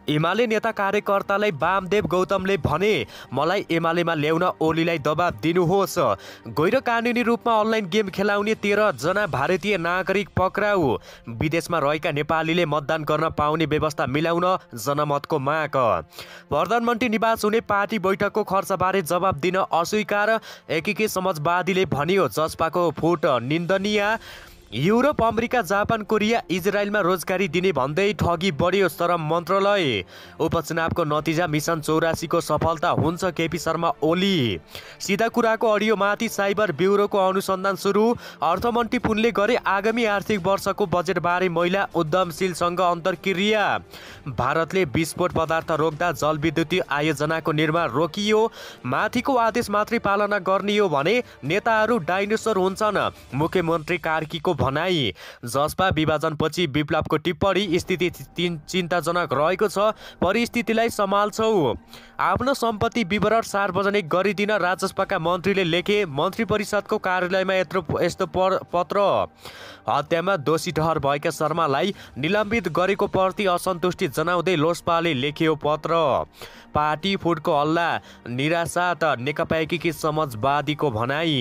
एमाले नेता कार्यकर्तालाई वामदेव गौतमले भने, मलाई एमालेमा ल्याउन ओलीलाई दबाब दिनुहोस्। गैर कानुनी रूपमा अनलाइन गेम खेलाउने 13 जना भारतीय नागरिक पक्राउ। विदेशमा रहेका नेपालीले मतदान गर्न पाउने व्यवस्था मिलाउन जनमतको माग। प्रधानमन्त्री निवास हुने पार्टी बैठकको खर्चबारे जवाब दिन अस्वीकार। एकीकृत समाजवादीले भन्यो, जसपाको फुट निन्दनीय। युरोप, अमेरिका, जापान, कोरिया, इजरायलमा रोजगारी दिने भन्दै ठगी बढ्यो श्रम मन्त्रालय। उपचुनावको नतिजा मिसन 84 को सफलता हुन्छ, केपी शर्मा ओली। सिधा कुराको अडियोमाथि साइबर ब्युरोको अनुसन्धान सुरु। अर्थमन्त्री पुनले गरे आगामी आर्थिक वर्षको बजेटबारे महिला उद्यमशीलसँग अन्तर्क्रिया। भारतले विस्फोट पदार्थ रोक्दा जलविद्युतीय आयोजनाको निर्माण रोकियो। माथिको आदेश मात्रै पालना गर्ने हो भने नेताहरू डाइनोसर हुन्छन्, मुख्यमन्त्री कार्कीको भनाई। जसपा विभाजनपछि विप्लवको टिप्पणी, स्थिति चिन्ताजनक रहेको छ, परिस्थितिलाई सम्हाल्छौ। आफ्नो सम्पत्ति विवरण सार्वजनिक गरिदिन राजस्वका मन्त्रीले लेखे। मन्त्री परिषदको कार्यालयमा यस्तो पत्र। हत्यामा दोषी ठहर भएका शर्मालाई निलम्बित गरेको प्रति असन्तुष्टि जनाउँदै लोसपाले लेख्यो पत्र। पार्टी फुटको हल्ला निराशात नेकपा एकीकृत समाजवादीको भनाई।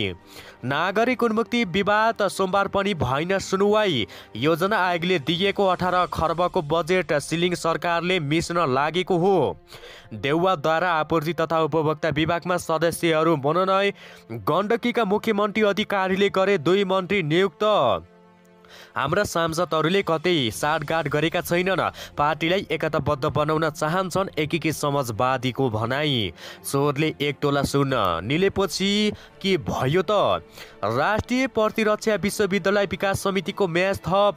नागरिक उन्मुक्ति विवाद सोमबार पनि भएन सुनुवाई। योजना आयोगले दिएको 18 खर्बको बजेट सिलिङ सरकारले मिच्न लागेको हो। देउवाद्वारा आपूर्ति तथा उपभोक्ता विभागमा सदस्यहरू मनोनयन। गण्डकीका मुख्यमन्त्री अधिकारीले गरे 2 मन्त्री नियुक्त। हाम्रा सांसदहरूले कतै साटगाट गरेका छैनन्, पार्टीलाई एकताबद्ध बनाउन चाहन्छन्, एकीकृत समाजवादीको भनाई। चोरले एक टोला सुन निलेपछि के भयो त? राष्ट्रिय प्रतिरक्षा विश्वविद्यालय विकास समितिको म्याच थप।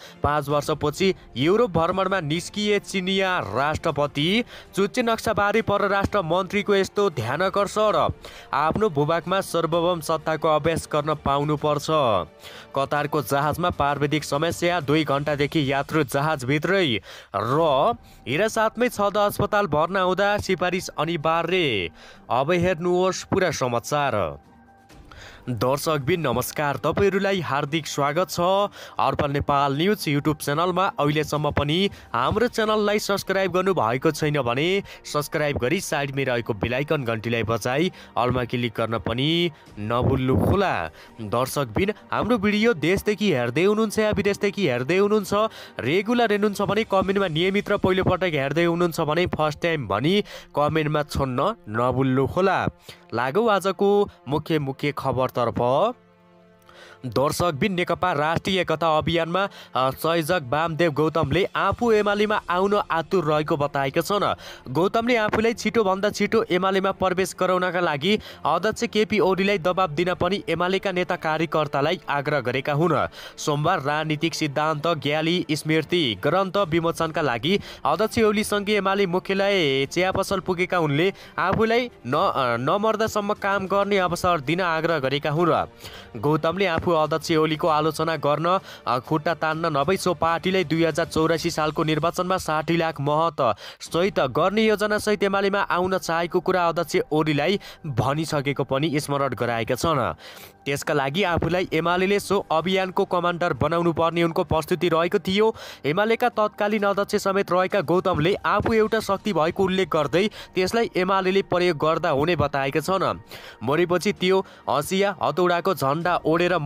5 वर्षपछि युरोप भ्रमणमा निस्किए चिनिया राष्ट्रपति। चुच्चे नक्साबारे परराष्ट्र मन्त्रीको यस्तो ध्यानकर्षण। आफ्नो भूभागमा सार्वभौम सत्ताको अभ्यास गर्न पाउनुपर्छ। कतारको जहाजमा प्राविधिक समस्या, 2 घण्टादेखि यात्रु जहाजभित्रै र हिरासाथमै 6 अस्पताल भर्ना हुँदा सिफारिस अनिवार्य। अब हेर्नुहोस् पुरा समाचार। दर्शकबिन नमस्कार, तपाईहरूलाई हार्दिक स्वागत छ अर्पण नेपाल न्युज युट्युब च्यानलमा। अहिलेसम्म पनि हाम्रो च्यानललाई सब्स्क्राइब गर्नु भएको छैन भने सब्स्क्राइब गरी साइडमै रहेको बेल आइकन घन्टीलाई बजाई अलमा क्लिक गर्न पनि नभुल्नुहोला। दर्शकबिन हाम्रो भिडियो देशदेखि हेर्दै हुनुहुन्छ या विदेशदेखि हेर्दै हुनुहुन्छ, रेगुलर हेर्नुहुन्छ भने कमेन्टमा नियमित र पहिलोपटक हेर्दै हुनुहुन्छ भने फर्स्ट टाइम भनी कमेन्टमा छोड्न नभुल्नुहोला। लागौ आजको मुख्य खबरतर्फ। दर्शकबिन नेकपा राष्ट्रिय एकता अभियानमा संयोजक वामदेव गौतमले आफू एमालेमा आउन आतुर रहेको बताएका छन्। गौतमले आफूलाई छिटोभन्दा छिटो एमालेमा प्रवेश गराउनका लागि अध्यक्ष केपी ओलीलाई दबाब दिन पनि एमालेका नेता कार्यकर्तालाई आग्रह गरेका हुन्। सोमबार राजनीतिक सिद्धान्त ग्याली स्मृति ग्रन्थ विमोचनका लागि अध्यक्ष ओलीसँगै एमाले मुख्यालय चिया पसल पुगेका उनले आफूलाई नमर्दासम्म काम गर्ने अवसर दिन आग्रह गरेका हुन्। गौतमले आफू अध्यक्ष ओलीको आलोचना गर्न खुट्टा तान्न नभई सो पार्टीलाई 2084 सालको निर्वाचनमा 60 लाख मत सहित गर्ने योजना सहित एमालेमा आउन चाहेको कुरा अध्यक्ष ओलीलाई भनिसकेको पनि स्मरण गराएका छन्। त्यसका लागि आफूलाई एमालेले सो अभियानको कमान्डर बनाउनु पर्ने उनको प्रस्तुति रहेको थियो। एमालेका तत्कालीन अध्यक्ष समेत रहेका गौतमले आफू एउटा शक्ति भएको उल्लेख गर्दै त्यसलाई एमालेले प्रयोग गर्दा हुने बताएका छन्। मरेपछि त्यो हँसिया हतौडाको झन्डा ओढेर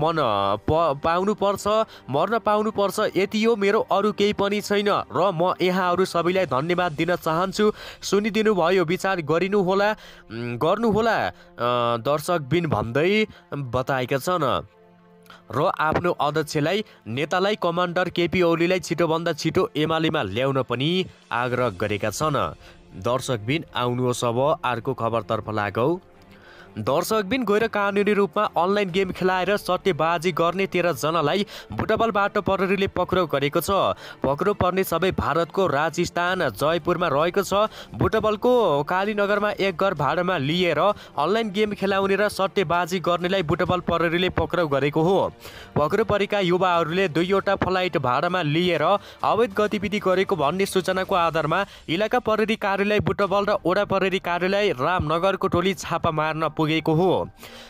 मर्न पाउनुपर्छ, यति हो, मेरो अरू केही पनि छैन र म यहाँहरू सबैलाई धन्यवाद दिन चाहन्छु। सुनिदिनु भयो, विचार गर्नुहोला दर्शकबिन भन्दै बताएका छन्। र आफ्नो अध्यक्षलाई नेतालाई कमान्डर केपी ओलीलाई छिटोभन्दा छिटो एमालेमा ल्याउन पनि आग्रह गरेका छन्। दर्शकबिन आउनुहोस् अब अर्को खबरतर्फ लागौ। दर्शकबिन गैर कानुनी रूपमा अनलाइन गेम खेलाएर सट्टेबाजी गर्ने 13 जनालाई बुटवलबाट प्रहरीले पक्राउ गरेको छ। पक्राउ पर्ने सबै भारतको राजस्थान जयपुरमा रहेको छ। बुटवलको कालीनगरमा एक घर भाडामा लिएर अनलाइन गेम खेलाउने र सट्टेबाजी गर्नेलाई बुटवल प्रहरीले पक्राउ गरेको हो। पक्राउ परेका युवाहरूले 2वटा फ्लाइट भाडामा लिएर अवैध गतिविधि गरेको भन्ने सूचनाको आधारमा इलाका प्रहरी कार्यालय बुटवल र ओडा प्रहरी कार्यालय रामनगरको टोली छापा मार्न पुगेको हो।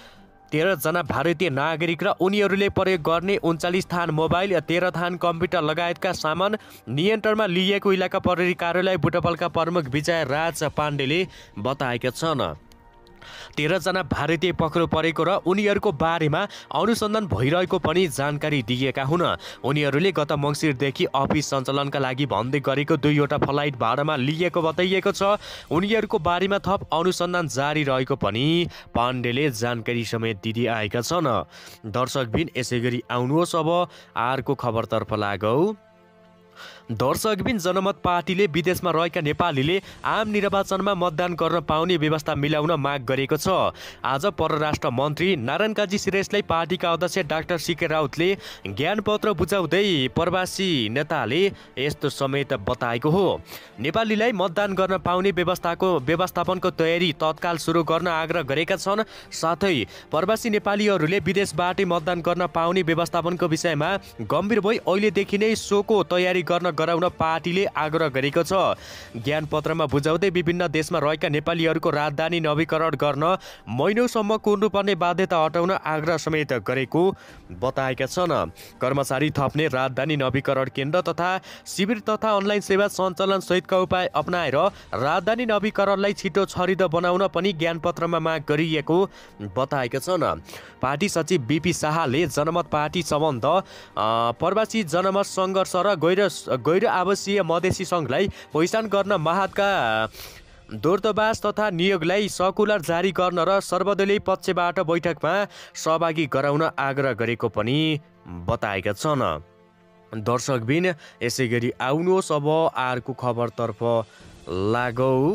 13 जना भारतीय नागरिक र उनीहरूले प्रयोग गर्ने 39 थान मोबाइल 13 थान कम्प्युटर लगायतका सामान नियन्त्रणमा लिएको इलाका प्रहरी कार्यालय बुटवलका प्रमुख विजय राज पाण्डेले बताएका छन्। 13 जना भारतीय पक्राउ परेको र उनीहरूको बारेमा अनुसन्धान भइरहेको पनि जानकारी दिएका हुन्। उनीहरूले गत मङ्सिरदेखि अफिस सञ्चालनका लागि भन्दै गरेको 2वटा फ्लाइट भाडामा लिएको बताइएको छ। उनीहरूको बारेमा थप अनुसन्धान जारी रहेको पनि पाण्डेले जानकारी समेत दिँदै आएका छन्। दर्शकबिन यसै गरी आउनुहोस् अब अर्को खबरतर्फ लागौँ। दर्शकबिन जनमत पार्टीले विदेशमा रहेका नेपालीले आम निर्वाचनमा मतदान गर्न पाउने व्यवस्था मिलाउन माग गरेको छ। आज परराष्ट्र मन्त्री नारायण काजी श्रेष्ठलाई पार्टीका अध्यक्ष डाक्टर सीके राउतले ज्ञानपत्र बुझाउँदै प्रवासी नेताले यस्तो समेत बताएको हो। नेपालीलाई मतदान गर्न पाउने व्यवस्थापनको तयारी तत्काल सुरु गर्न आग्रह गरेका छन्। साथै प्रवासी नेपालीहरूले विदेशबाटै मतदान गर्न पाउने व्यवस्थापनको विषयमा गम्भीर भई अहिलेदेखि नै सोको तयारी गर्न गराउन पार्टीले आग्रह गरेको छ। ज्ञानपत्रमा बुझाउँदै विभिन्न देशमा रहेका नेपालीहरूको राजधानी नवीकरण गर्न महिनौसम्म कुर्नुपर्ने बाध्यता हटाउन आग्रह समेत गरेको बताएका छन्। कर्मचारी थप्ने राजधानी नवीकरण केन्द्र तथा शिविर तथा अनलाइन सेवा सञ्चालन सहितका उपाय अपनाएर राजधानी नवीकरणलाई छिटो छरिदो बनाउन पनि ज्ञानपत्रमा माग गरिएको बताएका छन्। पार्टी सचिव बीपी शाहले जनमत पार्टी सम्बन्ध प्रवासी जनमत सङ्घर्ष र गैर आवासीय मधेसी सङ्घलाई पहिचान गर्न माहतका दूतावास तथा नियोगलाई सर्कुलर जारी गर्न र सर्वदलीय पक्षबाट बैठकमा सहभागी गराउन आग्रह गरेको पनि बताएका छन्। दर्शकबिन यसै गरी आउनुहोस् अब अर्को खबरतर्फ लागौँ।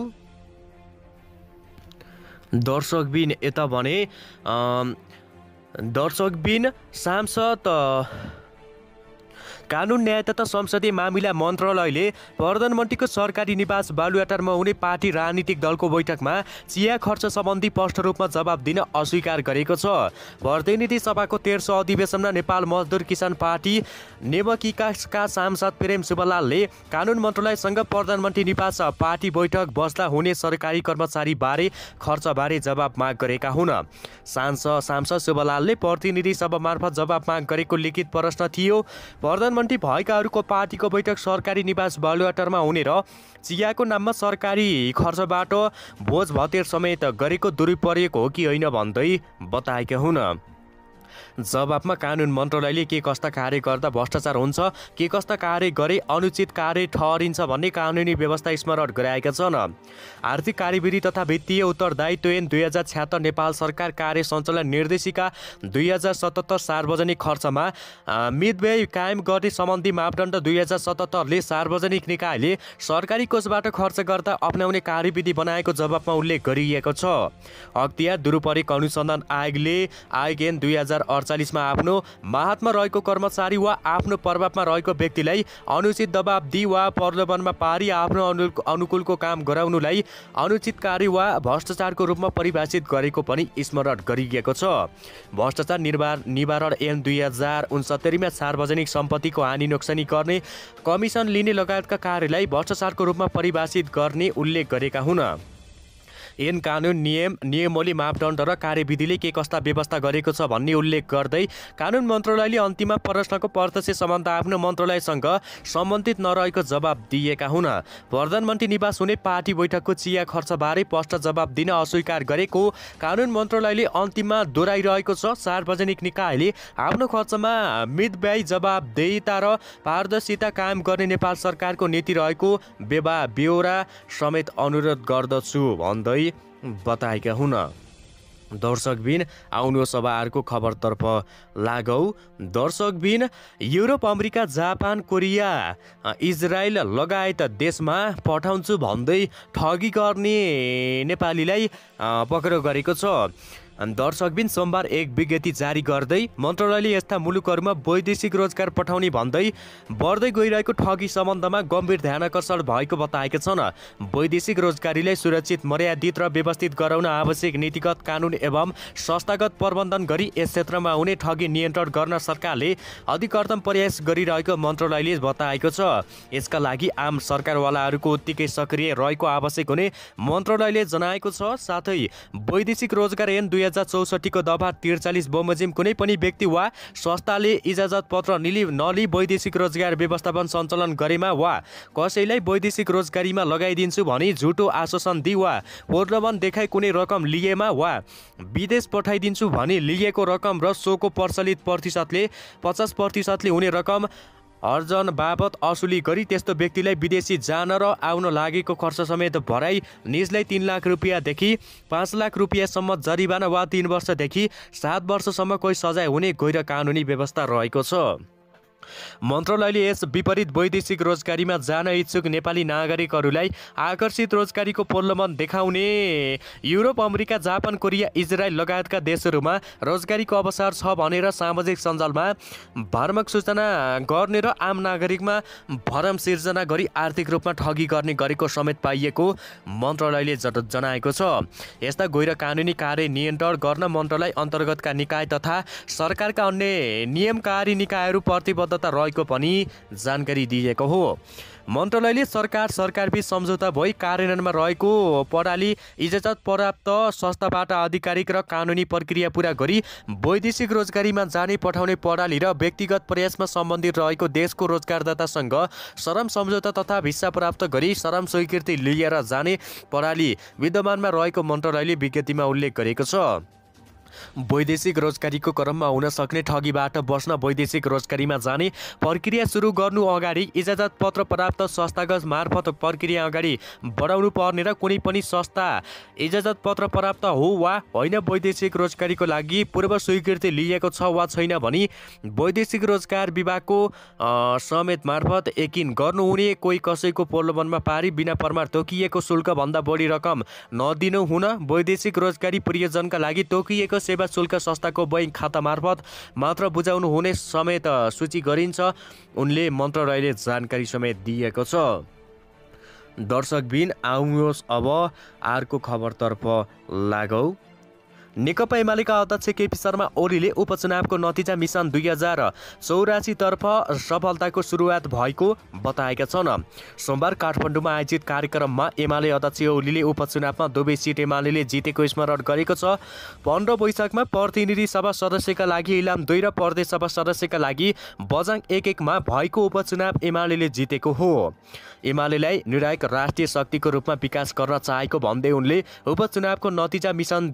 दर्शकबिन यता भने दर्शकबिन सांसद कानुन न्याय तथा संसदीय मामिला मन्त्रालयले प्रधानमन्त्रीको सरकारी निवास बालुवाटारमा हुने पार्टी राजनीतिक दलको बैठकमा चिया खर्च सम्बन्धी स्पष्ट रूपमा जवाब दिन अस्वीकार गरेको छ। प्रतिनिधि सभाको 13औं अधिवेशनमा नेपाल मजदुर किसान पार्टी नेमकीका सांसद प्रेम सुब्बालालले कानुन मन्त्रालयसँग प्रधानमन्त्री निवास पार्टी बैठक बस्दा हुने सरकारी कर्मचारी बारे खर्चबारे जवाब माग गरेका हुन्। सांसद सुब्बालालले प्रतिनिधि सभा मार्फत जवाब माग गरेको लिखित प्रश्न थियो। प्रधानमन्त्री भएकाहरूको पार्टीको बैठक सरकारी निवास बालुवाटारमा हुने र चियाको नाममा सरकारी खर्चबाट भोज भतेर समेत गरेको दुरुपयोग हो कि होइन भन्दै बताएका हुन्। जवाबमा कानुन मन्त्रालयले के कस्ता कार्य गर्दा भ्रष्टाचार हुन्छ, के कस्ता कार्य गरे अनुचित कार्य ठहरिन्छ भन्ने कानुनी व्यवस्था स्मरण गराएका छन्। आर्थिक कार्यविधि तथा वित्तीय उत्तरदायित्व ऐन 2076 नेपाल सरकार कार्य सञ्चालन निर्देशिका 2077 सार्वजनिक खर्चमा मितव्यय कायम गर्ने सम्बन्धी मापदण्ड 2077 ले सार्वजनिक निकायले सरकारी कोषबाट खर्च गर्दा अपनाउने कार्यविधि बनाएको जवाबमा उल्लेख गरिएको छ। अख्तियार दुरुपयोग अनुसन्धान आयोगले आयोग ऐन 2048 मा आफ्नो माहातमा रहेको कर्मचारी वा आफ्नो प्रभावमा रहेको व्यक्तिलाई अनुचित दबाब दिई वा प्रलोभनमा पारी आफ्नो अनुकूलको काम गराउनुलाई अनुचित कार्य वा भ्रष्टाचारको रूपमा परिभाषित गरेको पनि स्मरण गरिएको छ। भ्रष्टाचार निवारण ऐन 2069 मा सार्वजनिक सम्पत्तिको हानि नोक्सानी गर्ने, कमिसन लिने लगायतका कार्यलाई भ्रष्टाचारको रूपमा परिभाषित गर्ने उल्लेख गरेका हुन्। ऐन कानुन नियमावली मापदण्ड र कार्यविधिले के कस्ता व्यवस्था गरेको छ भन्ने उल्लेख गर्दै कानुन मन्त्रालयले अन्तिममा प्रश्नको प्रत्यक्ष सम्बन्ध आफ्नो मन्त्रालयसँग सम्बन्धित नरहेको जवाब दिएका हुन्। प्रधानमन्त्री निवास हुने पार्टी बैठकको चिया खर्चबारे स्पष्ट जवाब दिन अस्वीकार गरेको कानुन मन्त्रालयले अन्तिममा दोहोऱ्याइरहेको छ। सार्वजनिक निकायले आफ्नो खर्चमा मितव्यय जवाबदेहिता र पारदर्शिता कायम गर्ने नेपाल सरकारको नीति रहेको ब्यौरा समेत अनुरोध गर्दछु भन्दै बताएका हुन्। दर्शकबिन आउनुहोस् अब अर्को खबरतर्फ लागौँ। दर्शकबिन Europe, America, Japan, Korea, Israel लगायत देशमा पठाउँछु भन्दै ठगी गर्ने नेपालीलाई पक्राउ गरेको छ। दर्शकबिन सोमबार एक विज्ञप्ति जारी गर्दै मन्त्रालयले यस्ता मुलुकहरूमा वैदेशिक रोजगार पठाउने भन्दै बढ्दै गइरहेको ठगी सम्बन्धमा गम्भीर ध्यानाकर्षण भएको बताएका छन्। वैदेशिक रोजगारीलाई सुरक्षित, मर्यादित र व्यवस्थित गराउन आवश्यक नीतिगत, कानुन एवं संस्थागत प्रबन्धन गरी यस क्षेत्रमा हुने ठगी नियन्त्रण गर्न सरकारले अधिकतम प्रयास गरिरहेको मन्त्रालयले बताएको छ। यसका लागि आम सरकारवालाहरूको उत्तिकै सक्रिय रहेको आवश्यक हुने मन्त्रालयले जनाएको छ। साथै वैदेशिक रोजगार ऐन 2064 को दफा 43 बमोजिम कुनै पनि व्यक्ति वा संस्थाले इजाजत पत्र नलिई वैदेशिक रोजगार व्यवस्थापन सञ्चालन गरेमा वा कसैलाई वैदेशिक रोजगारीमा लगाइदिन्छु भनी झुटो आश्वासन दिई वा प्रलोभन देखाई कुनै रकम लिएमा वा विदेश पठाइदिन्छु भनी लिएको रकम र सोको प्रचलित प्रतिशतले 50% हुने रकम अर्जन बाबत असुली गरी त्यस्तो व्यक्तिलाई विदेशी जान र आउन लागेको खर्च समेत भराई निजलाई 3 लाख रुपियाँदेखि 5 लाख रुपियाँसम्म जरिवाना वा 3 वर्षदेखि 7 वर्षसम्म कोही सजाय हुने गैर कानुनी व्यवस्था रहेको छ। मन्त्रालयले यस विपरीत वैदेशिक रोजगारीमा जान इच्छुक नेपाली नागरिकहरूलाई आकर्षित रोजगारीको प्रलोभन देखाउने Europe, America, Japan, Korea, Israel लगायतका देशहरूमा रोजगारीको अवसर छ भनेर सामाजिक सञ्जालमा भ्रामक सूचना गर्ने र आम नागरिकमा भरम सिर्जना गरी आर्थिक रूपमा ठगी गर्ने गरेको समेत पाइएको मन्त्रालयले जनाएको छ। यस्ता गैर कानुनी कार्य नियन्त्रण गर्न मन्त्रालय अन्तर्गतका निकाय तथा सरकारका अन्य नियमकारी निकायहरू प्रतिबद्ध रहेको पनि जानकारी दिएको हो। मन्त्रालयले सरकारबीच सम्झौता भई कार्यान्वयनमा रहेको प्रणाली इजाजत प्राप्त संस्थाबाट आधिकारिक र कानुनी प्रक्रिया पूरा गरी वैदेशिक रोजगारीमा जाने पठाउने प्रणाली र व्यक्तिगत प्रयासमा सम्बन्धित रहेको देशको रोजगारदातासँग श्रम सम्झौता तथा भिसा प्राप्त गरी श्रम स्वीकृति लिएर जाने प्रणाली विद्यमानमा रहेको मन्त्रालयले विज्ञप्तिमा उल्लेख गरेको छ। वैदेशिक रोजगारीको क्रममा हुन सक्ने ठगीबाट बस्न वैदेशिक रोजगारीमा जाने प्रक्रिया सुरु गर्नु अगाडि इजाजत पत्र प्राप्त संस्थागत मार्फत प्रक्रिया अगाडि बढाउनु पर्ने र कुनै पनि संस्था इजाजत पत्र प्राप्त हो वा होइन वैदेशिक रोजगारीको लागि पूर्व स्वीकृति लिएको छ वा छैन भनी वैदेशिक रोजगार विभागको समेत मार्फत यकिन गर्नुहुने, कोही कसैको प्रलोभनमा पारी बिना प्रमाण तोकिएको शुल्कभन्दा बढी रकम नदिनु हुन, वैदेशिक रोजगारी प्रयोजनका लागि तोकिएको सेवा शुल्क संस्थाको बैंक खाता मार्फत मात्र बुझाउनु हुने समेत सूची गरिन्छ, उनले मन्त्रालयले जानकारी समेत दिएको छ। दर्शकबिन आउनुहोस् अब अर्को खबरतर्फ लागौँ। नेकपा एमालेका अध्यक्ष केपी शर्मा ओलीले उपचुनावको नतिजा मिसन 2084 तर्फ सफलताको सुरुवात भएको बताएका छन्। सोमबार काठमाडौँमा आयोजित कार्यक्रममा एमाले अध्यक्ष ओलीले उपचुनावमा दुवै सिट एमाले जितेको स्मरण गरेको छ। 15 वैशाखमा प्रतिनिधि सभा सदस्यका लागि इलाम 2 र प्रदेश सभा सदस्यका लागि बजाङ 1-1 मा भएको उपचुनाव एमाले जितेको हो। एमालेलाई निर्णायक राष्ट्रिय शक्तिको रूपमा विकास गर्न चाहेको भन्दै उनले उपचुनावको नतिजा मिसन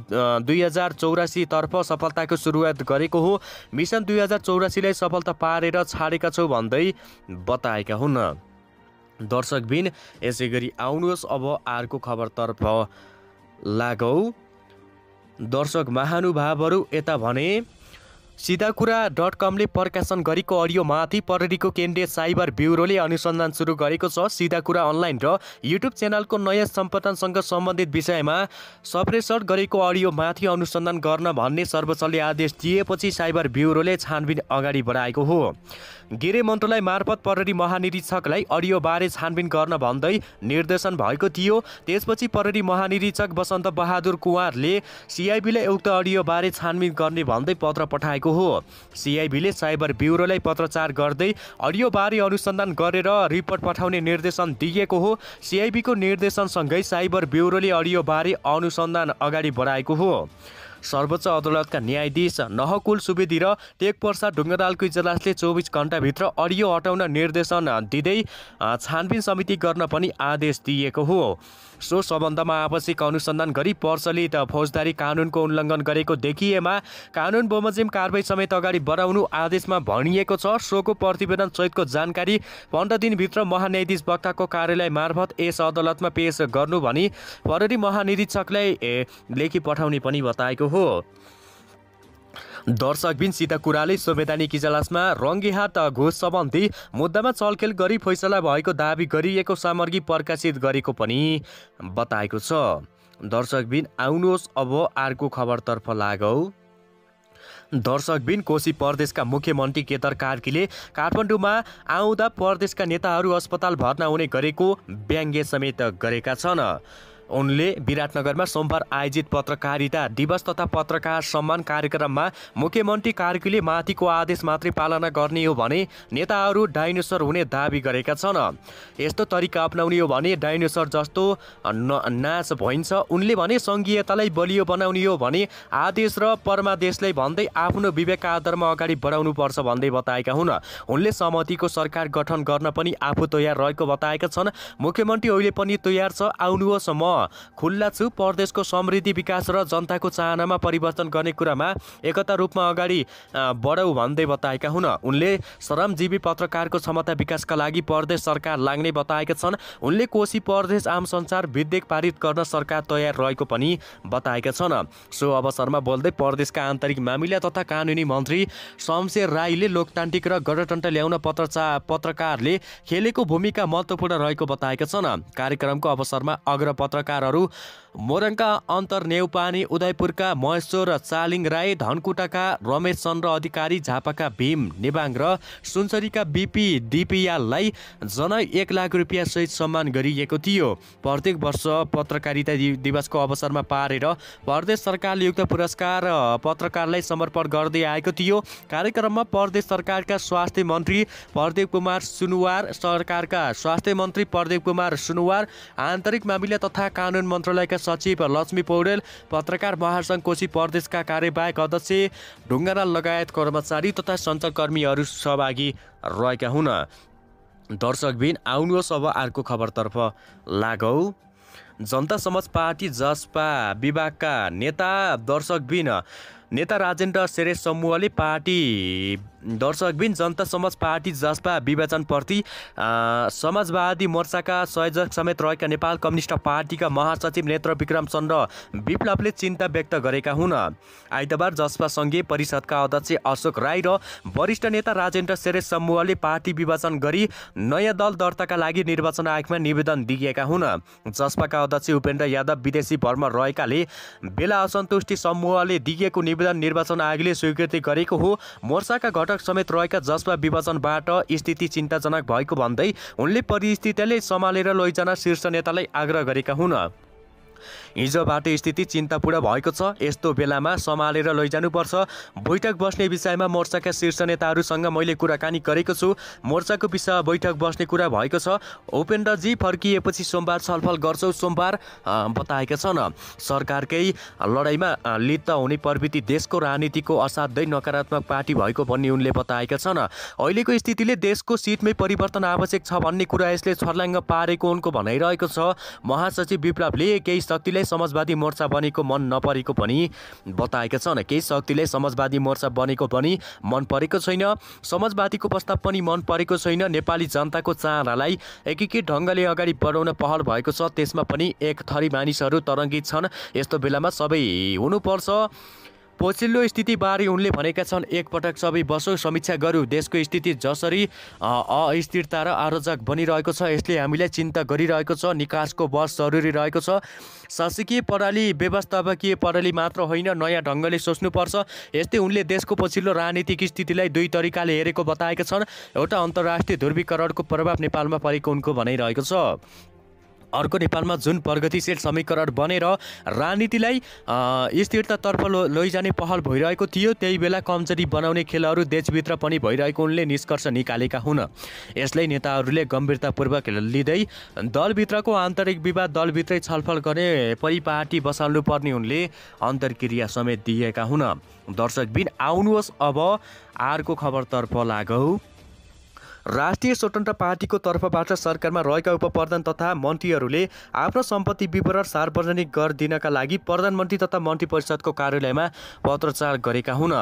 2084 तर्फ सफलताको सुरुवात गरेको हो। मिसन 2084 लाई सफलता पारेर छाडेका छौँ भन्दै बताएका हुन्। दर्शकबिन यसै गरी आउनुहोस् अब अर्को खबरतर्फ लागौँ। दर्शक महानुभावहरू यता भने सिधाकुरा.com ले प्रकाशन गरेको अडियोमाथि प्रहरीको केन्द्रीय साइबर ब्युरोले अनुसन्धान सुरु गरेको छ। सिधाकुरा अनलाइन र युट्युब च्यानलको नयाँ सम्पादनसँग सम्बन्धित विषयमा सप्रेषण गरेको अडियोमाथि अनुसन्धान गर्न भन्ने सर्वोच्चले आदेश दिएपछि साइबर ब्युरोले छानबिन अगाडि बढाएको हो। गृह मन्त्रालय मार्फत प्रहरी महानिरीक्षकलाई अडियोबारे छानबिन गर्न भन्दै निर्देशन भएको थियो। त्यसपछि प्रहरी महानिरीक्षक वसन्त बहादुर कुँवरले सिआइबीलाई उक्त अडियोबारे छानबिन गर्ने भन्दै पत्र पठाएको हो। सिआइबीले साइबर ब्युरोलाई पत्रचार गर्दै अडियोबारे अनुसन्धान गरेर रिपोर्ट पठाउने निर्देशन दिएको हो। सिआइबीको निर्देशनसँगै साइबर ब्युरोले अडियोबारे अनुसन्धान अगाडि बढाएको हो। सर्वोच्च अदालतका न्यायाधीश नहकुल सुवेदी र टेकप्रसाद ढुङ्गादालको इजलासले 24 घण्टाभित्र अडियो हटाउन निर्देशन दिँदै छानबिन समिति गर्न पनि आदेश दिएको हो। सो सम्बन्धमा आवश्यक अनुसन्धान गरी प्रचलित फौजदारी कानुनको उल्लङ्घन गरेको देखिएमा कानुन बमोजिम कारबाही समेत अगाडि बढाउनु आदेशमा भनिएको छ। सोको प्रतिवेदन सहितको जानकारी 15 दिनभित्र महान्यायाधीश वक्ताको कार्यालय मार्फत यस अदालतमा पेश गर्नु भनी प्रहरी महानिरीक्षकलाई लेखी पठाउने पनि बताएको हो। दर्शकबिन सिधाकुराले संवैधानिक इजलासमा रङ्गीहात घुस सम्बन्धी मुद्दामा छलफल गरी फैसला भएको दाबी गरिएको सामग्री प्रकाशित गरेको पनि बताएको छ। दर्शकबिन आउनुहोस् अब अर्को खबरतर्फ लागौँ। दर्शकबिन कोशी प्रदेशका मुख्यमन्त्री केदार कार्कीले काठमाडौँमा आउँदा प्रदेशका नेताहरू अस्पताल भर्ना हुने गरेको व्यङ्ग्य समेत गरेका छन्। उनले विराटनगरमा सोमबार आयोजित पत्रकारिता दिवस तथा पत्रकार सम्मान कार्यक्रममा मुख्यमन्त्री कार्कीले माथिको आदेश मात्रै पालना गर्ने हो भने नेताहरू डाइनोसर हुने दाबी गरेका छन्। यस्तो तरिका अपनाउने हो भने डाइनोसर जस्तो नाश भइन्छ। उनले भने सङ्घीयतालाई बलियो बनाउने हो भने आदेश र परमादेशलाई भन्दै आफ्नो विवेक आधारमा अगाडि बढाउनुपर्छ भन्दै बताएका हुन्। उनले सहमतिको सरकार गठन गर्न पनि आफू तयार रहेको बताएका छन्। मुख्यमन्त्री अहिले पनि तयार छ, आउनुहोस्, म खुल्ला छु। प्रदेशको समृद्धि विकास र जनताको चाहनामा परिवर्तन गर्ने कुरामा एकता रूपमा अगाडि बढाउ भन्दै बताएका हुन्। उनले श्रमजीवी पत्रकारको क्षमता विकासका लागि प्रदेश सरकार लाग्ने बताएका छन्। उनले कोशी प्रदेश आम संचार विधेयक पारित गर्न सरकार तयार रहेको पनि बताएका छन्। सो अवसरमा बोल्दै प्रदेशका आन्तरिक मामिला तथा कानुनी मन्त्री शमशेर राईले लोकतान्त्रिक र गणतन्त्र ल्याउन पत्रकारले खेलेको भूमिका महत्त्वपूर्ण रहेको बताएका छन्। कार्यक्रमको अवसरमा अग्र पत्रकारहरू मोरङका अन्तर नेउपानी, उदयपुरका महेश्वर चालिङ राई, धनकुटाका रमेश चन्द्र अधिकारी, झापाका भीम नेबाङ र सुनसरीका बिपी डिपियाललाई जन 1 लाख रुपियाँ सहित सम्मान गरिएको थियो। प्रत्येक वर्ष पत्रकारिता दिवसको अवसरमा पारेर प्रदेश सरकारले युक्त पुरस्कार पत्रकारलाई समर्पण गर्दै आएको थियो। कार्यक्रममा प्रदेश सरकारका स्वास्थ्य मन्त्री प्रदीप कुमार सुनुवार, सरकारका स्वास्थ्य मन्त्री प्रदीप कुमार सुनुवार, आन्तरिक मामिला तथा कानुन मन्त्रालयका सचिव लक्ष्मी पौडेल, पत्रकार महासङ्घ कोशी प्रदेशका कार्यवाहक अध्यक्ष ढुङ्गाना लगायत कर्मचारी तथा सञ्चारकर्मीहरू सहभागी रहेका हुन्। दर्शकबिन आउनुहोस् अब अर्को खबरतर्फ लागौँ। जनता समाज पार्टी जसपा विभागका नेता राजेन्द्र सेरेस समूहले जनता समाज पार्टी जसपा विभाजनप्रति समाजवादी मोर्चाका संयोजक समेत रहेका नेपाल कम्युनिस्ट पार्टीका महासचिव नेत्र विक्रम चन्द्र विप्लवले चिन्ता व्यक्त गरेका हुन्। आइतबार जसपा सङ्घीय परिषदका अध्यक्ष अशोक राई र वरिष्ठ नेता राजेन्द्र सेरेस समूहले पार्टी विभाजन गरी नयाँ दल दर्ताका लागि निर्वाचन आयोगमा निवेदन दिएका हुन्। जसपाका अध्यक्ष उपेन्द्र यादव विदेशी भरमा रहेकाले बेला असन्तुष्टि समूहले दिएको निवेदन निर्वाचन आयोगले स्वीकृति गरेको हो। मोर्चाका घटक समेत रहेका जसपा विभाजनबाट स्थिति चिन्ताजनक भएको भन्दै उनले परिस्थितिले सम्हालेर लैजान शीर्ष नेतालाई आग्रह गरेका हुन्। हिजोबाट स्थिति चिन्तापूर्ण भएको छ, यस्तो बेलामा सम्हालेर लैजानुपर्छ। बैठक बस्ने विषयमा मोर्चाका शीर्ष नेताहरूसँग मैले कुराकानी गरेको छु। मोर्चाको विषय बैठक बस्ने कुरा भएको छ। उपेन्द्रजी फर्किएपछि सोमबार छलफल गर्छौँ सोमबार बताएका छन्। सरकारकै लडाइँमा लिप्त हुने प्रवृत्ति देशको राजनीतिको असाध्यै नकारात्मक पार्टी भएको भन्ने उनले बताएका छन्। अहिलेको स्थितिले देशको सिटमै परिवर्तन आवश्यक छ भन्ने कुरा यसले छर्लाङ्ग पारेको उनको भनाइरहेको छ। महासचिव विप्लवले केही शक्तिलाई समाजवादी मोर्चा बनेको मन नपरेको पनि बताएका छन्। केही शक्तिले समाजवादी मोर्चा बनेको पनि मन परेको छैन, समाजवादीको प्रस्ताव पनि मन परेको छैन। नेपाली जनताको चाहनालाई एकीकृत ढङ्गले अगाडि बढाउन पहल भएको छ, त्यसमा पनि एक थरी मानिसहरू तरङ्गित छन्। यस्तो बेलामा सबै हुनुपर्छ। पछिल्लो स्थितिबारे उनले भनेका छन्, एकपटक सबै बसौँ, समीक्षा गरौँ। देशको स्थिति जसरी अस्थिरता र अराजक बनिरहेको छ यसले हामीलाई चिन्ता गरिरहेको छ। निकासको बस जरुरी रहेको छ। शासकीय प्रणाली व्यवस्थापकीय प्रणाली मात्र होइन, नयाँ ढङ्गले सोच्नुपर्छ। यस्तै उनले देशको पछिल्लो राजनीतिक स्थितिलाई दुई तरिकाले हेरेको बताएका छन्। एउटा अन्तर्राष्ट्रिय ध्रुवीकरणको प्रभाव नेपालमा परेको उनको भनाइरहेको छ। अर्को नेपालमा जुन प्रगतिशील समीकरण बनेर राजनीतिलाई स्थिरतातर्फ लैजाने पहल भइरहेको थियो, त्यही बेला कमजोरी बनाउने खेलहरू देशभित्र पनि भइरहेको उनले निष्कर्ष निकालेका हुन्। यसलाई नेताहरूले गम्भीरतापूर्वक लिँदै दलभित्रको आन्तरिक विवाद दलभित्रै छलफल गर्ने परिपाटी बसाल्नुपर्ने उनले अन्तर्क्रिया समेत दिएका हुन्। दर्शकबिन आउनुहोस् अब अर्को खबरतर्फ लागौँ। राष्ट्रिय स्वतन्त्र पार्टीको तर्फबाट सरकारमा रहेका उपप्रधान तथा मन्त्रीहरूले आफ्नो सम्पत्ति विवरण सार्वजनिक गरिदिनका लागि प्रधानमन्त्री तथा मन्त्री परिषदको कार्यालयमा पत्रचार गरेका हुन्।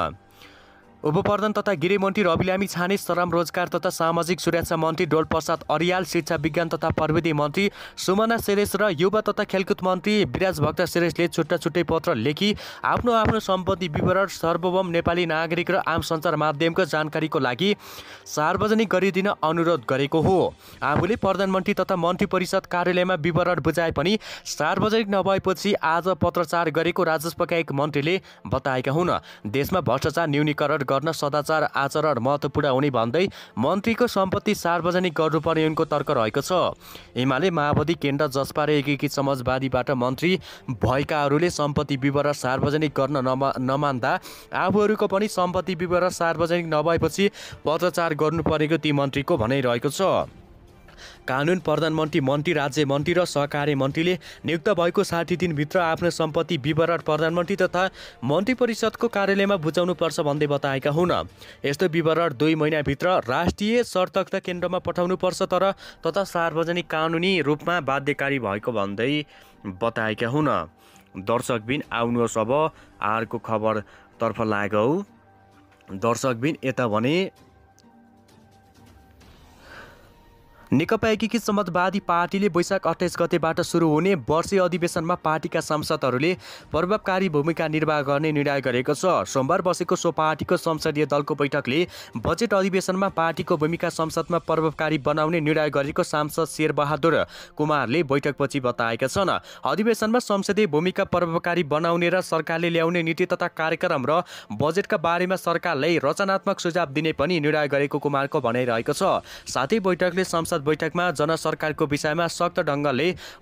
उपप्रधान तथा गृहमन्त्री रवि लामी छाने, श्रम रोजगार तथा सामाजिक सुरक्षा मन्त्री डोल प्रसाद अर्याल, शिक्षा विज्ञान तथा प्रविधि मन्त्री सुमना सेरेस र युवा तथा खेलकुद मन्त्री विराज भक्त सेरेसले छुट्टा छुट्टै पत्र लेखी आफ्नो सम्पत्ति विवरण सार्वभौम नेपाली नागरिक र आम सञ्चार माध्यमको जानकारीको लागि सार्वजनिक गरिदिन अनुरोध गरेको हो। आफूले प्रधानमन्त्री तथा मन्त्री परिषद कार्यालयमा विवरण बुझाए पनि सार्वजनिक नभएपछि आज पत्रचार गरेको राजस्वका एक मन्त्रीले बताएका हुन्। देशमा भ्रष्टाचार न्यूनीकरण गर्न सदाचार आचरण महत्त्वपूर्ण हुने भन्दै मन्त्रीको सम्पत्ति सार्वजनिक गर्नुपर्ने उनको तर्क रहेको छ। एमाले माओवादी केन्द्र जसपा र एकीकृत समाजवादीबाट मन्त्री भएकाहरूले सम्पत्ति विवरण सार्वजनिक गर्न नमान्दा आफूहरूको पनि सम्पत्ति विवरण सार्वजनिक नभएपछि पत्रचार गर्नुपर्नेको ती मन्त्रीको भनाइरहेको छ। कानुन प्रधानमन्त्री मन्त्री राज्य मन्त्री र सहकार्य मन्त्रीले नियुक्त भएको 60 दिनभित्र आफ्नो सम्पत्ति विवरण प्रधानमन्त्री तथा मन्त्री परिषदको कार्यालयमा बुझाउनुपर्छ भन्दै बताएका हुन्। यस्तो विवरण 2 महिनाभित्र राष्ट्रिय सतर्कता केन्द्रमा पठाउनुपर्छ तर तथा सार्वजनिक कानुनी रूपमा बाध्यकारी भएको भन्दै बताएका हुन्। दर्शकबिन आउनुहोस् अब अर्को खबरतर्फ लागौँ। दर्शकबिन यता भने नेकपा एकीकृत समाजवादी पार्टीले वैशाख 28 गतेबाट सुरु हुने वर्षीय अधिवेशनमा पार्टीका सांसदहरूले प्रभावकारी भूमिका निर्वाह गर्ने निर्णय गरेको छ। सोमबार बसेको सो पार्टीको संसदीय दलको बैठकले बजेट अधिवेशनमा पार्टीको भूमिका संसदमा प्रभावकारी बनाउने निर्णय गरेको सांसद शेरबहादुर कुमारले बैठकपछि बताएका छन्। अधिवेशनमा संसदीय भूमिका प्रभावकारी बनाउने र सरकारले ल्याउने नीति तथा कार्यक्रम र बजेटका बारेमा सरकारलाई रचनात्मक सुझाव दिने पनि निर्णय गरेको कुमारको भनाइरहेको छ। साथै बैठकले संसद बैठकमा जनसरकारको विषयमा सक्त ढङ्गले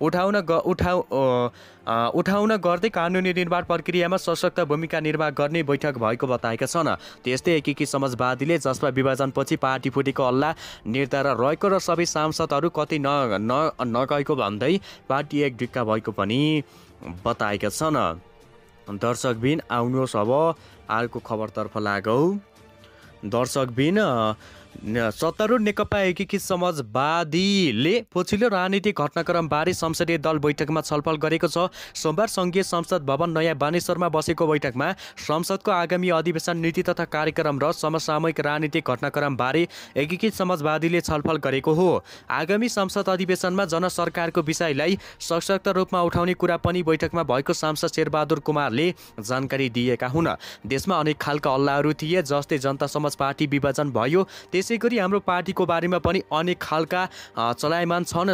उठाउन गर्दै कानुनी निर्माण प्रक्रियामा सशक्त भूमिका निर्वाह गर्ने बैठक भएको बताएका छन्। त्यस्तै एकीकृत समाजवादीले जसपा विभाजनपछि पार्टी फुटेको हल्ला निर्धार रहेको र सबै सांसदहरू कतै नगएको भन्दै पार्टी एक ढिक्का भएको पनि बताएका छन्। दर्शकबिन आउनुहोस् अब अर्को खबरतर्फ लागौँ। दर्शकबिन सत्तारूढ नेकपा एकीकृत समाजवादीले पछिल्लो राजनीतिक घटनाक्रमबारे संसदीय दल बैठकमा छलफल गरेको छ। सोमबार संघीय संसद भवन नयाँ बानेश्वरमा बसेको बैठकमा संसदको आगामी अधिवेशन नीति तथा कार्यक्रम र समसामयिक राजनीतिक घटनाक्रमबारे एकीकृत समाजवादीले छलफल गरेको हो। आगामी संसद अधिवेशनमा जनसरकारको विषयलाई सशक्त रूपमा उठाउने कुरा पनि बैठकमा भएको सांसद शेरबहादुर कुमारले जानकारी दिएका हुन्। देशमा अनेक खालका हल्लाहरू थिए, जस्तै जनता समाज पार्टी विभाजन भयो। त्यसैगरी हाम्रो पार्टीको बारेमा पनि अनेक खालका चलायमान छन्।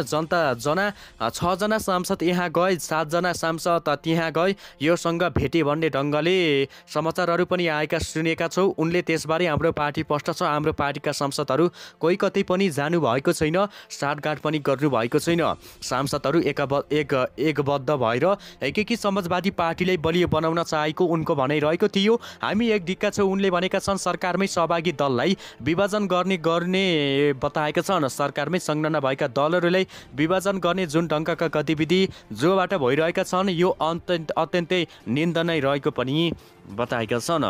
6 जना सांसद यहाँ गए, 7 जना सांसद त्यहाँ गए, योसँग भेटे भन्ने ढङ्गले समाचारहरू पनि आएका सुनेका छौँ। उनले त्यसबारे हाम्रो पार्टी स्पष्ट छ। हाम्रो पार्टीका सांसदहरू कोही कतै पनि जानुभएको छैन, साटगाँठ पनि गर्नुभएको छैन। सांसदहरू एकबद्ध भएर एकीकृत समाजवादी पार्टीलाई बलियो बनाउन चाहेको उनको भनाइरहेको थियो। हामी एक ढिक्का छौँ उनले भनेका छन्। सरकारमै सहभागी दललाई विभाजन गर्ने बताएका छन्। सरकारमै संलग्न भएका दलहरूलाई विभाजन गर्ने जुन ढङ्गका गतिविधि जोबाट भइरहेका छन् यो अत्यन्तै निन्दनीय रहेको पनि बताएका छन्।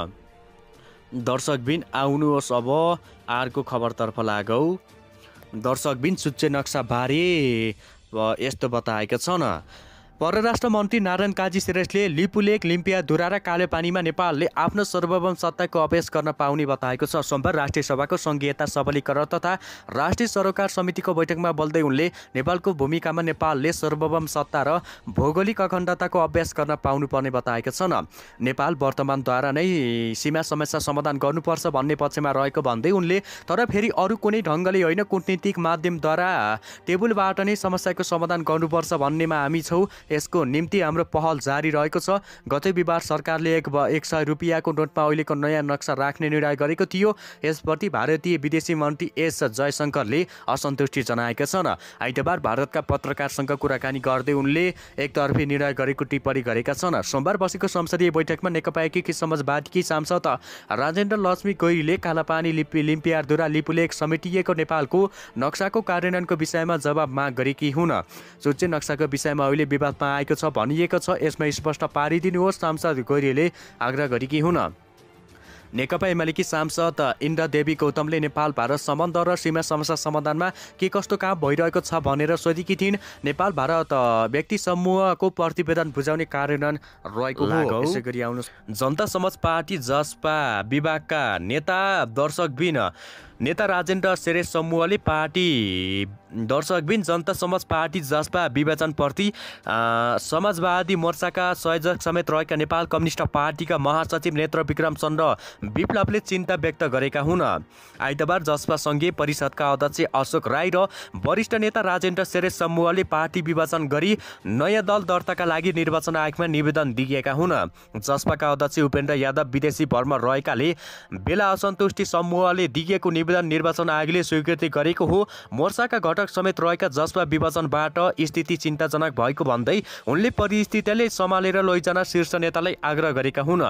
दर्शकबिन आउनुहोस् अब अर्को खबरतर्फ लागौँ। दर्शकबिन सूच्य नक्साबारे यस्तो बताएका छन्। परराष्ट्र मन्त्री नारायण काजी श्रेष्ठले लिपुलेक, लिम्पियाधुरा र कालेपानीमा नेपालले आफ्नो सार्वभौम सत्ताको अभ्यास गर्न पाउने बताएको छ। सोमबार राष्ट्रिय सभाको संघीयता सबलीकरण तथा राष्ट्रिय सरोकार समितिको बैठकमा बोल्दै उनले नेपालको भूमिकामा नेपालले सार्वभौम सत्ता र भौगोलिक अखण्डताको अभ्यास गर्न पाउनुपर्ने बताएका छन्। नेपाल वर्तमानद्वारा नै सीमा समस्या समाधान गर्नुपर्छ भन्ने पक्षमा रहेको भन्दै उनले तर फेरि अरू कुनै ढङ्गले होइन, कूटनीतिक माध्यमद्वारा टेबलबाट नै समस्याको समाधान गर्नुपर्छ भन्नेमा हामी छौँ। यसको निम्ति हाम्रो पहल जारी रहेको छ। गत बिहिबार सरकारले 100 रुपियाँको नोटमा अहिलेको नयाँ नक्सा राख्ने निर्णय गरेको थियो। यसप्रति भारतीय विदेशी मन्त्री एस जयशङ्करले असन्तुष्टि जनाएका छन्। आइतबार भारतका पत्रकारसँग कुराकानी गर्दै उनले एकतर्फी निर्णय गरेको टिप्पणी गरेका छन्। सोमबार बसेको संसदीय बैठकमा नेकपा एकीकृत समाजवादीकी सांसद राजेन्द्र लक्ष्मी गोहीले कालापानी, लिम्पियाधुरा, लिपुलेक समेटिएको नेपालको नक्साको कार्यान्वयनको विषयमा जवाब माग गरेकी हुन्। सूच्य नक्साको विषयमा अहिले विवादमा आएको छ भनिएको छ, यसमा स्पष्ट पारिदिनुहोस् सांसद गोहीले आग्रह गरेकी हुन्। नेकपा एमालेकी सांसद इन्द्रदेवी गौतमले नेपाल भारत सम्बन्ध र सीमा समस्या समाधानमा के कस्तो काम भइरहेको छ भनेर सोधेकी थिइन्। नेपाल भारत व्यक्ति समूहको प्रतिवेदन बुझाउने कार्यान्वयन रहेको हो। यसैगरी आउनुहोस् जनता समाज पार्टी जसपा विभागका नेता दर्शकबिन नेता राजेन्द्र श्रेष्ठ समूहले पार्टी दर्शकबिन जनता समाज पार्टी जसपा विभाजनप्रति समाजवादी मोर्चाका संयोजक समेत रहेका नेपाल कम्युनिस्ट पार्टीका महासचिव नेत्र विक्रम चन्द्र विप्लवले चिन्ता व्यक्त गरेका हुन्। आइतबार जसपा सङ्घीय परिषदका अध्यक्ष अशोक राई र वरिष्ठ नेता राजेन्द्र श्रेष्ठ समूहले पार्टी विभाजन गरी नयाँ दल दर्ताका लागि निर्वाचन आयोगमा निवेदन दिएका हुन्। जसपाका अध्यक्ष उपेन्द्र यादव विदेशी भ्रमण रहेकाले बेला असन्तुष्टि समूहले दिएको निवेदन निर्वाचन आयोगले स्वीकृति गरेको हो। मोर्चाका घटक समेत रहेका जसपा विभाजनबाट स्थिति चिन्ताजनक भएको भन्दै उनले परिस्थितिले सम्हालेर लैजान शीर्ष नेतालाई आग्रह गरेका हुन्।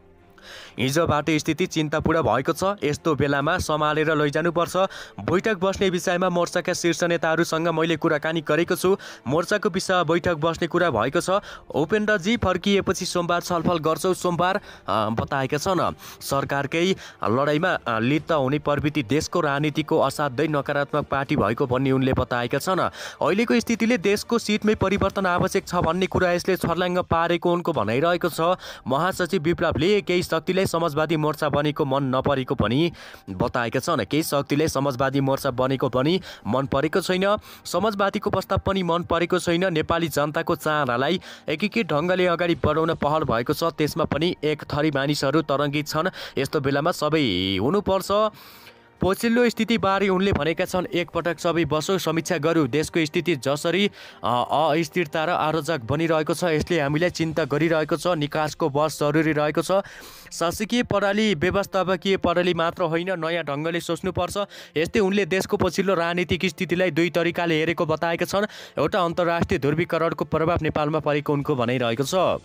हिजोबाट स्थिति चिन्तापूर्ण भएको छ, यस्तो बेलामा सम्हालेर लैजानुपर्छ। बैठक बस्ने विषयमा मोर्चाका शीर्ष नेताहरूसँग मैले कुराकानी गरेको छु। मोर्चाको विषय बैठक बस्ने कुरा भएको छ। उपेन्द्रजी फर्किएपछि सोमबार छलफल गर्छौँ सोमबार बताएका छन्। सरकारकै लडाइँमा लिप्त हुने प्रवृत्ति देशको राजनीतिको असाध्यै नकारात्मक पार्टी भएको भन्ने उनले बताएका छन्। अहिलेको स्थितिले देशको सिटमै परिवर्तन आवश्यक छ भन्ने कुरा यसले छर्लाङ्ग पारेको उनको भनाइरहेको छ। महासचिव विप्लवले केही शक्तिलाई समाजवादी मोर्चा बनेको मन नपरेको पनि बताएका छन्। केही शक्तिले समाजवादी मोर्चा बनेको पनि मन परेको छैन, समाजवादीको प्रस्ताव पनि मन परेको छैन। नेपाली जनताको चाहनालाई एकीकृत ढङ्गले अगाडि बढाउन पहल भएको छ, त्यसमा पनि एक थरी मानिसहरू तरङ्गित छन्। यस्तो बेलामा सबै हुनुपर्छ। पछिल्लो स्थितिबारे उनले भनेका छन्, एकपटक सबै बसौँ, समीक्षा गरौँ। देशको स्थिति जसरी अस्थिरता र आरोजक बनिरहेको छ यसले हामीलाई चिन्ता गरिरहेको छ। निकासको बस जरुरी रहेको छ। शासकीय प्रणाली व्यवस्थापकीय प्रणाली मात्र होइन, नयाँ ढङ्गले सोच्नुपर्छ। यस्तै उनले देशको पछिल्लो राजनीतिक स्थितिलाई दुई तरिकाले हेरेको बताएका छन्। एउटा अन्तर्राष्ट्रिय ध्रुवीकरणको प्रभाव नेपालमा परेको उनको भनाइरहेको छ।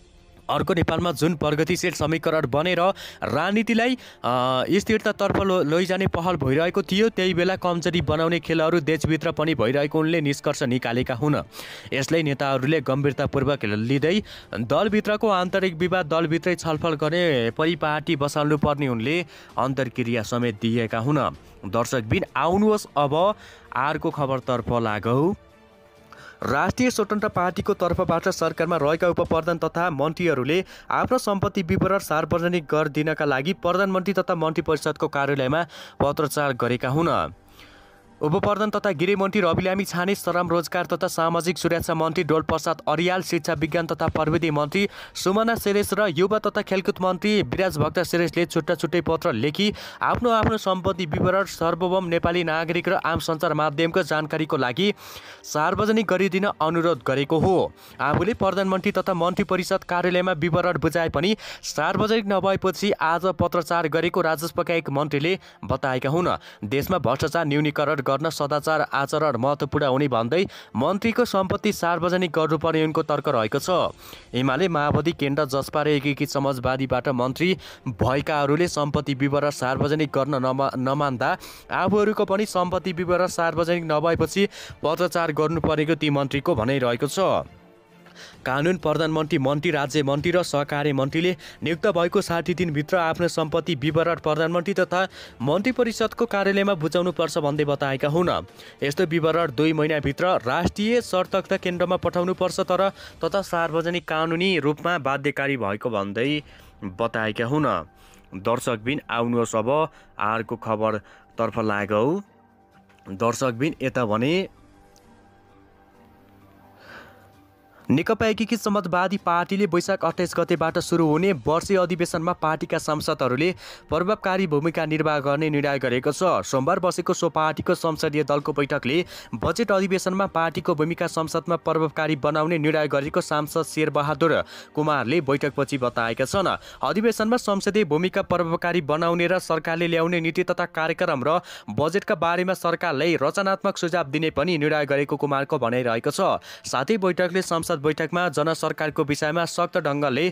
अर्को नेपालमा जुन प्रगतिशील समीकरण बनेर राजनीतिलाई स्थिरतातर्फ लैजाने पहल भइरहेको थियो, त्यही बेला कमजोरी बनाउने खेलहरू देशभित्र पनि भइरहेको उनले निष्कर्ष निकालेका हुन्। यसलाई नेताहरूले गम्भीरतापूर्वक लिँदै दलभित्रको आन्तरिक विवाद दलभित्रै छलफल गर्ने परिपाटी बसाल्नुपर्ने उनले अन्तर्क्रिया समेत दिएका हुन्। दर्शकबिन आउनुहोस् अब अर्को खबरतर्फ लागौँ। राष्ट्रिय स्वतन्त्र पार्टीको तर्फबाट सरकारमा रहेका उपप्रधान तथा मन्त्रीहरूले आफ्नो सम्पत्ति विवरण सार्वजनिक गरिदिनका लागि प्रधानमन्त्री तथा मन्त्री परिषदको कार्यालयमा पत्रचार गरेका हुन्। उपप्रधान तथा गृहमन्त्री रविलामी छाने, श्रम रोजगार तथा सामाजिक सुरक्षा मन्त्री डोल प्रसाद अर्याल, शिक्षा विज्ञान तथा प्रविधि मन्त्री सुमना श्रेष्ठ र युवा तथा खेलकुद मन्त्री विराज भक्त श्रेष्ठले छुट्टा छुट्टै पत्र लेखी आफ्नो सम्पत्ति विवरण सार्वभौम नेपाली नागरिक र आम सञ्चार माध्यमको जानकारीको लागि सार्वजनिक गरिदिन अनुरोध गरेको हो। आफूले प्रधानमन्त्री तथा मन्त्री परिषद कार्यालयमा विवरण बुझाए पनि सार्वजनिक नभएपछि आज पत्रचार गरेको राजस्वका एक मन्त्रीले बताएका हुन्। देशमा भ्रष्टाचार न्यूनीकरण गर्न सदाचार आचरण महत्त्वपूर्ण हुने भन्दै मन्त्रीको सम्पत्ति सार्वजनिक गर्नुपर्ने उनको तर्क रहेको छ। एमाले, माओवादी, केन्द्र, जसपा र एकीकृत समाजवादीबाट मन्त्री भएकाहरूले सम्पत्ति विवरण सार्वजनिक गर्न नमान्दा आफूहरूको पनि सम्पत्ति विवरण सार्वजनिक नभएपछि पत्रचार गर्नुपर्नेको ती मन्त्रीको भनाइरहेको छ। कानुन प्रधानमन्त्री, मन्त्री, राज्य मन्त्री र सहकार्य मन्त्रीले नियुक्त भएको 60 दिनभित्र आफ्नो सम्पत्ति विवरण प्रधानमन्त्री तथा मन्त्री परिषदको कार्यालयमा बुझाउनुपर्छ भन्दै बताएका हुन्। यस्तो विवरण 2 महिनाभित्र राष्ट्रिय सतर्कता केन्द्रमा पठाउनुपर्छ तथा सार्वजनिक कानुनी रूपमा बाध्यकारी भएको भन्दै बताएका हुन्। दर्शकबिन आउनुहोस् अब अर्को खबरतर्फ लागौँ। दर्शकबिन यता भने नेकपा एकीकृत समाजवादी पार्टीले वैशाख 28 गतेबाट सुरु हुने वर्षीय अधिवेशनमा पार्टीका सांसदहरूले प्रभावकारी भूमिका निर्वाह गर्ने निर्णय गरेको छ। सोमबार बसेको सो पार्टीको संसदीय दलको बैठकले बजेट अधिवेशनमा पार्टीको भूमिका संसदमा प्रभावकारी बनाउने निर्णय गरेको सांसद शेरबहादुर कुमारले बैठकपछि बताएका छन्। अधिवेशनमा संसदीय भूमिका प्रभावकारी बनाउने र सरकारले ल्याउने नीति तथा कार्यक्रम र बजेटका बारेमा सरकारलाई रचनात्मक सुझाव दिने पनि निर्णय गरेको कुमारको भनाइरहेको छ। साथै बैठकले संसद बैठकमा जनसरकारको विषयमा सक्त ढङ्गले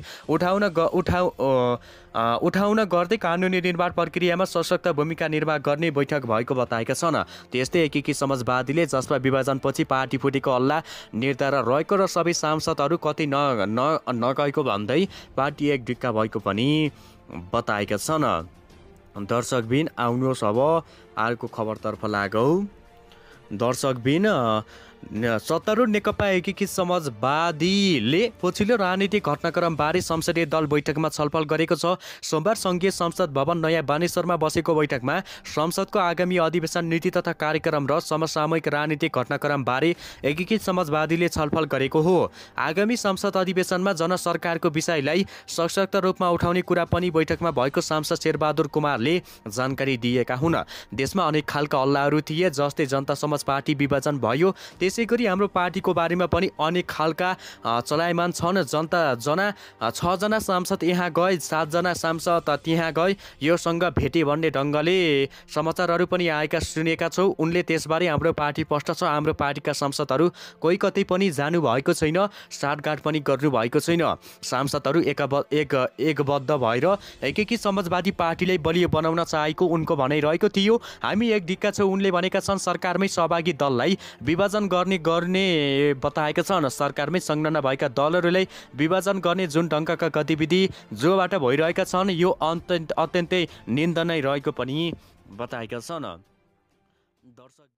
उठाउन गर्दै कानुनी निर्माण प्रक्रियामा सशक्त भूमिका निर्वाह गर्ने बैठक भएको बताएका छन्। त्यस्तै एकीकृत समाजवादीले जसपा विभाजनपछि पार्टी फुटेको हल्ला निर्धारण रहेको र सबै सांसदहरू कतै नगएको भन्दै पार्टी एक ढिक्का भएको पनि बताएका छन्। दर्शकबिन आउनुहोस् अब अर्को खबरतर्फ लागौँ। दर्शकबिन सत्तारूढ नेकपा एकीकृत समाजवादीले पछिल्लो राजनीतिक घटनाक्रमबारे संसदीय दल बैठकमा छलफल गरेको छ। सोमबार सङ्घीय संसद भवन नयाँ बानेश्वरमा बसेको बैठकमा संसदको आगामी अधिवेशन नीति तथा कार्यक्रम र समसामयिक राजनीतिक घटनाक्रमबारे एकीकृत समाजवादीले छलफल गरेको हो। आगामी संसद अधिवेशनमा जनसरकारको विषयलाई सशक्त रूपमा उठाउने कुरा पनि बैठकमा भएको सांसद शेरबहादुर कुमारले जानकारी दिएका हुन्। देशमा अनेक खालका हल्लाहरू थिए, जस्तै जनता समाज पार्टी विभाजन भयो। त्यसैगरी हाम्रो पार्टीको बारेमा पनि अनेक खालका चलायमान छन्। 6 जना सांसद यहाँ गए, 7 जना सांसद त्यहाँ गए, योसँग भेटे भन्ने ढङ्गले समाचारहरू पनि आएका सुनेका छौँ। उनले त्यसबारे हाम्रो पार्टी स्पष्ट छ। हाम्रो पार्टीका सांसदहरू कोही कतै पनि जानुभएको छैन, साटगाँठ पनि गर्नुभएको छैन। सांसदहरू एकबद्ध भएर एकीकृत समाजवादी पार्टीलाई बलियो बनाउन चाहेको उनको भनाइ रहेको थियो। हामी एक दिक्का छौँ, उनले भनेका छन्। सरकारमै सहभागी दललाई विभाजन गर्ने बताएका छन्। सरकारमै संलग्न नभएका दलहरूलाई विभाजन गर्ने जुन ढङ्गका गतिविधि जोबाट भइरहेका छन्, यो अत्यन्तै निन्दनीय रहेको पनि बताएका छन्।